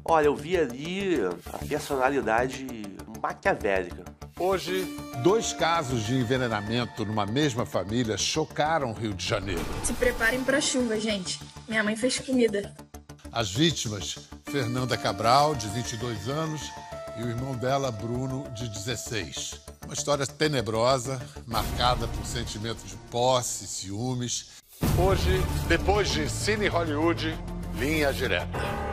Olha, eu vi ali a personalidade maquiavélica. Hoje, 2 casos de envenenamento numa mesma família chocaram o Rio de Janeiro. Se preparem pra chuva, gente. Minha mãe fez comida. As vítimas, Fernanda Cabral, de 22 anos, e o irmão dela, Bruno, de 16. Uma história tenebrosa, marcada por sentimento de posse, ciúmes. Hoje, depois de Cine Hollywood, Linha Direta.